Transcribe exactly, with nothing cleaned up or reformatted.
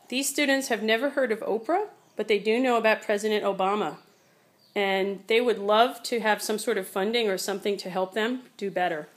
These students have never heard of Oprah, but they do know about President Obama. And they would love to have some sort of funding or something to help them do better.